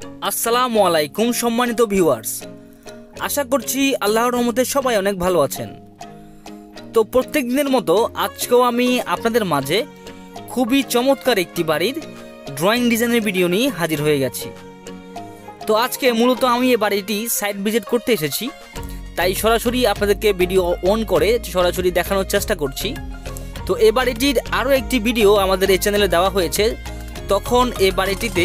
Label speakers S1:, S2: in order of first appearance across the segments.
S1: আসসালামু আলাইকুম সম্মানিত ভিউয়ার্স, আশা করছি আল্লাহর রহমতে সবাই অনেক ভালো আছেন। তো প্রত্যেক দিনের মতো আজকেও আমি আপনাদের মাঝে খুবই চমৎকার একটি বাড়ির ড্রয়িং ডিজাইনের ভিডিও নিয়ে হাজির হয়ে গেছি। তো আজকে মূলত আমি এই বাড়িটি সাইট ভিজিট করতে এসেছি, তাই সরাসরি আপনাদেরকে ভিডিও অন করে সরাসরি দেখানোর চেষ্টা করছি। তো এই বাড়িটির আরও একটি ভিডিও আমাদের এই চ্যানেলে দেওয়া হয়েছে, তখন এই বাড়িটিতে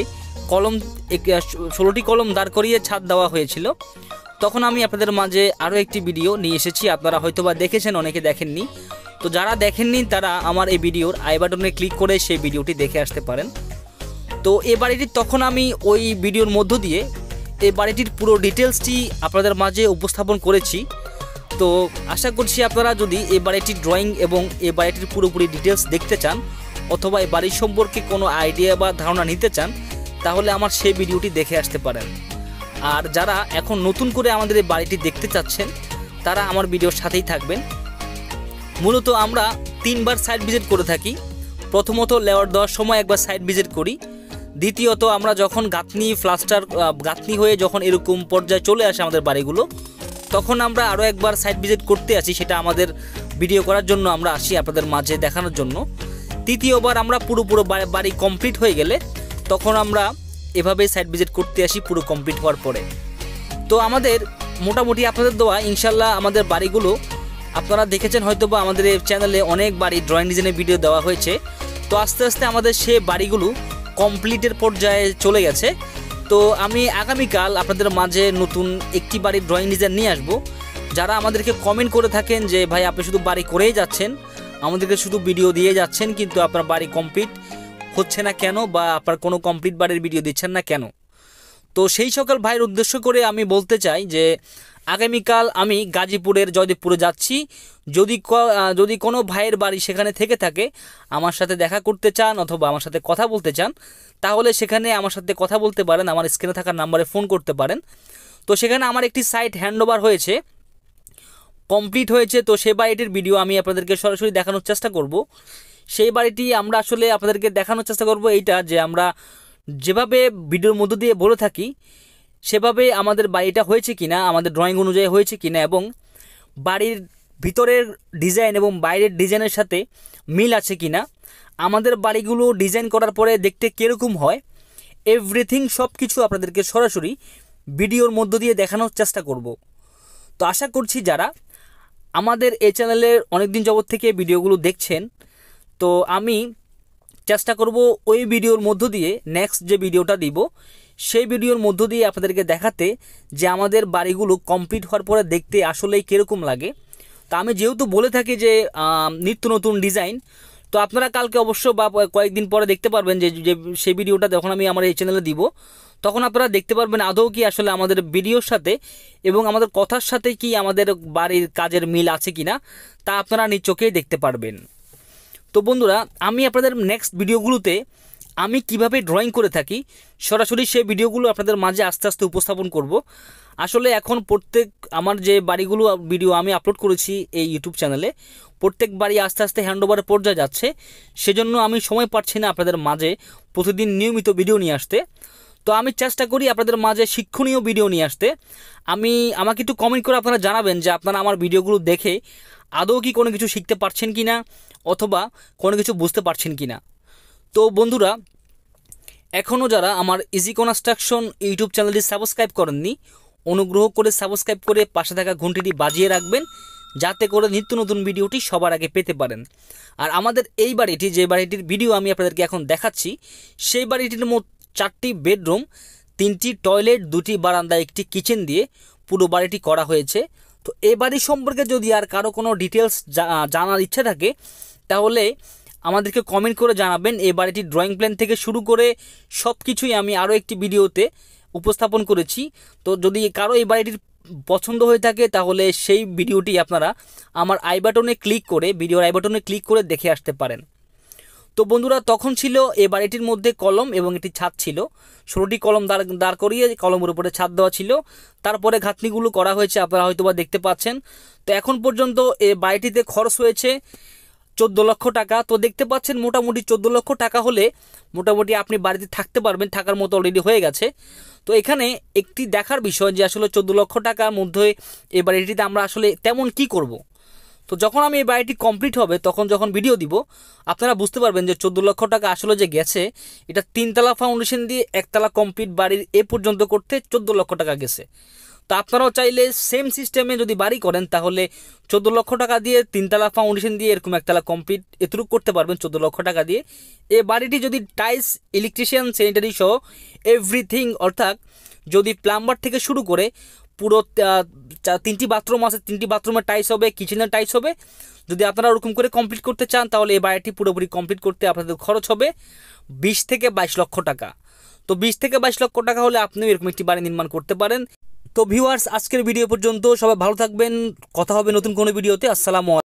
S1: 16টি কলম দাঁড় করিয়ে ছাদ দেওয়া হয়েছিল। তখন আমি আপনাদের মাঝে আরও একটি ভিডিও নিয়ে এসেছি, আপনারা হয়তোবা দেখেছেন, অনেকে দেখেননি। তো যারা দেখেননি তারা আমার এই ভিডিওর আই বাটনে ক্লিক করে সেই ভিডিওটি দেখে আসতে পারেন। তো এই বাড়িটির তখন আমি ওই ভিডিওর মধ্য দিয়ে এই বাড়িটির পুরো ডিটেলসটি আপনাদের মাঝে উপস্থাপন করেছি। তো আশা করছি আপনারা যদি এই বাড়িটির ড্রয়িং এবং এই বাড়িটির পুরোপুরি ডিটেলস দেখতে চান অথবা এই বাড়ির সম্পর্কে কোনো আইডিয়া বা ধারণা নিতে চান, তাহলে আমার সেই ভিডিওটি দেখে আসতে পারেন। আর যারা এখন নতুন করে আমাদের এই বাড়িটি দেখতে চাচ্ছেন তারা আমার ভিডিওর সাথেই থাকবেন। মূলত আমরা 3বার সাইট ভিজিট করে থাকি। প্রথমত লেআউট দেওয়ার সময় একবার সাইট ভিজিট করি, দ্বিতীয়ত আমরা যখন গাঁথনি হয়ে যখন এরকম পর্যায়ে চলে আসে আমাদের বাড়িগুলো, তখন আমরা আরও একবার সাইট ভিজিট করতে আসি। সেটা আমাদের ভিডিও করার জন্য আমরা আসি, আপনাদের মাঝে দেখানোর জন্য। তৃতীয়বার আমরা পুরো বাড়ি কমপ্লিট হয়ে গেলে তখন আমরা এভাবে সাইট ভিজিট করতে আসি পুরো কমপ্লিট হওয়ার পরে। তো আমাদের মোটামুটি আপনাদের দেওয়া ইনশাল্লাহ আমাদের বাড়িগুলো আপনারা দেখেছেন হয়তোবা আমাদের এই চ্যানেলে অনেক বাড়ি ড্রয়িং ডিজাইনের ভিডিও দেওয়া হয়েছে। তো আস্তে আস্তে আমাদের সে বাড়িগুলো কমপ্লিটের পর্যায়ে চলে গেছে। তো আমি আগামীকাল আপনাদের মাঝে নতুন একটি বাড়ির ড্রয়িং ডিজাইন নিয়ে আসবো। যারা আমাদেরকে কমেন্ট করে থাকেন যে ভাই আপনি শুধু বাড়ি করেই যাচ্ছেন, আমাদেরকে শুধু ভিডিও দিয়ে যাচ্ছেন, কিন্তু আপনার বাড়ি কমপ্লিট হচ্ছে না কেন, বা আপনার কোনো কমপ্লিট বাড়ির ভিডিও দিচ্ছেন না কেন? তো সেই সকল ভাইয়ের উদ্দেশ্য করে আমি বলতে চাই যে আগামীকাল আমি গাজীপুরের জয়দেবপুরে যাচ্ছি। যদি কোনো ভাইয়ের বাড়ি সেখানে থেকে থাকে, আমার সাথে দেখা করতে চান অথবা আমার সাথে কথা বলতে চান, তাহলে সেখানে আমার সাথে কথা বলতে পারেন, আমার স্ক্রিনে থাকা নাম্বারে ফোন করতে পারেন। তো সেখানে আমার একটি সাইট হ্যান্ডওভার হয়েছে, কমপ্লিট হয়েছে। তো সেই বাড়িটির ভিডিও আমি আপনাদেরকে সরাসরি দেখানোর চেষ্টা করব। সেই বাড়িটি আমরা আসলে আপনাদেরকে দেখানোর চেষ্টা করব এইটা যে আমরা যেভাবে ভিডিওর মধ্য দিয়ে বলে থাকি সেভাবে আমাদের বাড়িটা হয়েছে কিনা, আমাদের ড্রয়িং অনুযায়ী হয়েছে কিনা, এবং বাড়ির ভিতরের ডিজাইন এবং বাইরের ডিজাইনের সাথে মিল আছে কিনা, আমাদের বাড়িগুলো ডিজাইন করার পরে দেখতে কীরকম হয়, এভরিথিং সব কিছু আপনাদেরকে সরাসরি ভিডিওর মধ্য দিয়ে দেখানোর চেষ্টা করব। তো আশা করছি যারা আমাদের এই চ্যানেলের অনেকদিন যাবত থেকে ভিডিওগুলো দেখছেন, তো আমি চেষ্টা করব ওই ভিডিওর মধ্য দিয়ে নেক্সট যে ভিডিওটা দিব সেই ভিডিওর মধ্য দিয়ে আপনাদেরকে দেখাতে যে আমাদের বাড়িগুলো কমপ্লিট হওয়ার পরে দেখতে আসলেই কীরকম লাগে। তা আমি যেহেতু বলে থাকি যে নিত্য নতুন ডিজাইন, তো আপনারা কালকে অবশ্য বা কয়েকদিন পরে দেখতে পারবেন যে সেই ভিডিওটা যখন আমি আমার এই চ্যানেলে দিব, তখন আপনারা দেখতে পারবেন আদৌ কি আসলে আমাদের ভিডিওর সাথে এবং আমাদের কথার সাথে কি আমাদের বাড়ির কাজের মিল আছে কিনা, তা আপনারা নিজ চোখেই দেখতে পারবেন। তো বন্ধুরা, আমি আপনাদের নেক্সট ভিডিওগুলোতে আমি কিভাবে ড্রয়িং করে থাকি সরাসরি সেই ভিডিওগুলো আপনাদের মাঝে আস্তে আস্তে উপস্থাপন করব। আসলে এখন আমার যে বাড়িগুলো ভিডিও আমি আপলোড করেছি এই ইউটিউব চ্যানেলে, প্রত্যেক বাড়ি আস্তে আস্তে হ্যান্ডওভারের পর্যায়ে যাচ্ছে, সেজন্য আমি সময় পাচ্ছি না আপনাদের মাঝে প্রতিদিন নিয়মিত ভিডিও নিয়ে আসতে। তো আমি চেষ্টা করি আপনাদের মাঝে শিক্ষণীয় ভিডিও নিয়ে আসতে। আমাকে একটু কমেন্ট করে আপনারা জানাবেন যে আপনারা আমার ভিডিওগুলো দেখে আদৌ কি কোনো কিছু শিখতে পারছেন কিনা অথবা কোনো কিছু বুঝতে পারছেন কিনা। তো বন্ধুরা, এখনও যারা আমার ইজি কনস্ট্রাকশন ইউটিউব চ্যানেলটি সাবস্ক্রাইব করেননি, অনুগ্রহ করে সাবস্ক্রাইব করে পাশে থাকা ঘন্টিটি বাজিয়ে রাখবেন, যাতে করে নিত্য নতুন ভিডিওটি সবার আগে পেতে পারেন। আর আমাদের এই বাড়িটি, যে বাড়িটির ভিডিও আমি আপনাদেরকে এখন দেখাচ্ছি, সেই বাড়িটির মোট 4টি বেডরুম, 3টি টয়লেট, 2টি বারান্দা, 1টি কিচেন দিয়ে পুরো বাড়িটি করা হয়েছে। তো এই বাড়ি সম্পর্কে যদি আর কারো কোনো ডিটেলস জানার ইচ্ছা থাকে, তাহলে আমাদেরকে কমেন্ট করে জানাবেন। এই বাড়িটির ড্রয়িং প্ল্যান থেকে শুরু করে সব কিছুই আমি আরও একটি ভিডিওতে উপস্থাপন করেছি। তো যদি কারো এই বাড়িটির পছন্দ হয়ে থাকে, তাহলে সেই ভিডিওটি আপনারা আমার ভিডিওর আই বাটনে ক্লিক করে দেখে আসতে পারেন। তো বন্ধুরা, তখন ছিল এই বাড়িটির মধ্যে কলম এবং একটি ছাদ ছিল। 16টি কলম দাঁড় করিয়ে কলমের উপরে ছাদ দেওয়া ছিল। তারপরে ঘাটনিগুলো করা হয়েছে, আপনারা হয়তোবা দেখতে পাচ্ছেন। তো এখন পর্যন্ত এই বাড়িটিতে খরচ হয়েছে 14 লক্ষ টাকা। তো দেখতে পাচ্ছেন মোটামুটি 14 লক্ষ টাকা হলে মোটামুটি আপনি বাড়িতে থাকতে পারবেন, থাকার মতো অলরেডি হয়ে গেছে। তো এখানে একটি দেখার বিষয় যে আসলে 14 লক্ষ টাকার মধ্যে এই বাড়িটিতে আমরা আসলে তেমন কি করব। তো যখন আমি এই বাড়িটি কমপ্লিট হবে তখন যখন ভিডিও দিব আপনারা বুঝতে পারবেন যে 14 লক্ষ টাকা আসলে যে গেছে, এটা 3তলা ফাউন্ডেশন দিয়ে 1তলা কমপ্লিট বাড়ির এ পর্যন্ত করতে 14 লক্ষ টাকা গেছে। তো আপনারাও চাইলে সেম সিস্টেমে যদি বাড়ি করেন তাহলে 14 লক্ষ টাকা দিয়ে 3তলা ফাউন্ডেশন দিয়ে এরকম 1তলা কমপ্লিট এতটুকু করতে পারবেন 14 লক্ষ টাকা দিয়ে। এই বাড়িটি যদি টাইলস, ইলেকট্রিশিয়ান, স্যানিটারি সহ এভরিথিং, অর্থাৎ যদি প্লাম্বার থেকে শুরু করে পুরো 3টি বাথরুম আছে, 3টি বাথরুমের টাইলস হবে, কিচেনের টাইলস হবে, যদি আপনারা ওরকম করে কমপ্লিট করতে চান তাহলে এই বাড়িটি পুরোপুরি কমপ্লিট করতে আপনাদের খরচ হবে 20 থেকে 22 লক্ষ টাকা। তো 20 থেকে 22 লক্ষ টাকা হলে আপনিও এরকম একটি বাড়ি নির্মাণ করতে পারেন। তো ভিউয়ার্স, আজকের ভিডিও পর্যন্ত, সবাই ভালো থাকবেন, কথা হবে নতুন কোনো ভিডিওতে। আসসালামু আলাইকুম।